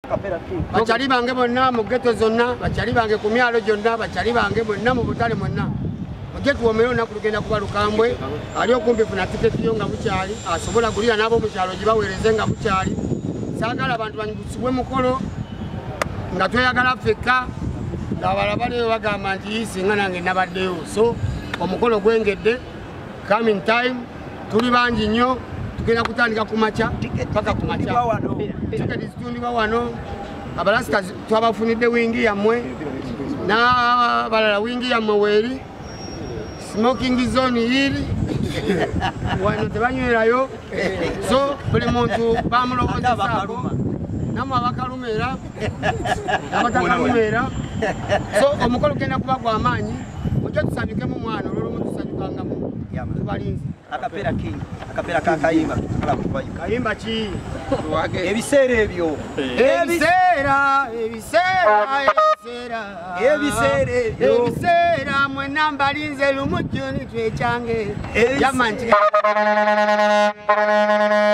Bachali bange bonna mu ghetto zonna, bachali bange ku myalo gyonna, bachali bange bonna mu butale monna. Mugetu omero na kulugenda kuba Lukambwe, ali okumbi funa tiketi yo nga bukyali, asobola kulira nabo mu kyalo gibaweereze nga bukyali. Saagala abantu banyibusibwe mukolo nga tweyagala ffekka ng'abalabale bagamba nti singa nange nabaddeyo. So omukolo gwengedde, coming time tuli bangi nnyo, tugenda kutandika ku makya paka ku makya. Tiketi zitundibwa wano, abalasika twabafunidde wingi yammwe n'abalala wingi yammwe weeri. Smoking zone hili wano tebanywerayo, so buli muntu bamulowoozezako namwe abakalumera abatakalumera. So omukolo genda kuba gw'amaanyi, mujje tusanyukemu mwana olw'olumu tusanyukangamu tubalinzi. Akapera kakayimba kayimba ki ebiseera ebyo ebiseera mwena mbalinze lumu jjoni twekyange yamanti